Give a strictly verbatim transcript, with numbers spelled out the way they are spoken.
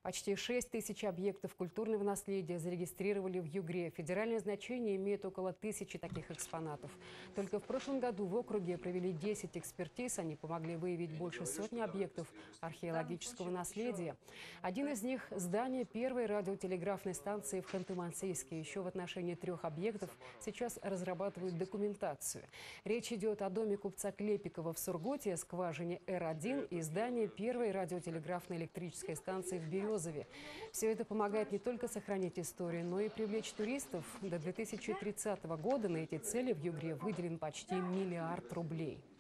Почти шесть тысяч объектов культурного наследия зарегистрировали в Югре. Федеральное значение имеет около тысячи таких экспонатов. Только в прошлом году в округе провели десять экспертиз. Они помогли выявить больше сотни объектов археологического наследия. Один из них – здание первой радиотелеграфной станции в Ханты-Мансийске. Еще в отношении трех объектов сейчас разрабатывают документацию. Речь идет о доме купца Клепикова в Сургуте, скважине Эр один и здании первой радиотелеграфной электрической станции в Березове. Все это помогает не только сохранить историю, но и привлечь туристов. До две тысячи тридцатого года на эти цели в Югре выделен почти миллиард рублей.